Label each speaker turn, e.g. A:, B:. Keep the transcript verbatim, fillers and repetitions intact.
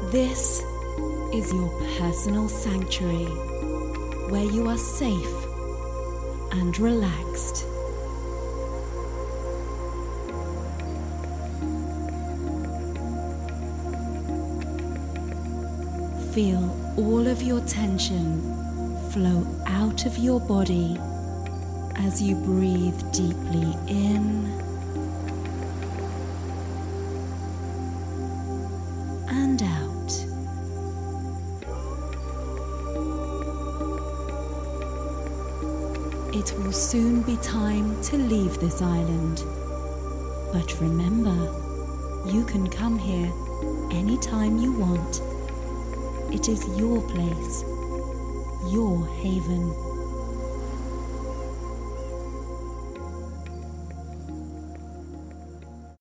A: This is your personal sanctuary where you are safe and relaxed. Feel all of your tension flow out of your body as you breathe deeply in and out. It will soon be time to leave this island, but remember, you can come here anytime you want. It is your place, your haven.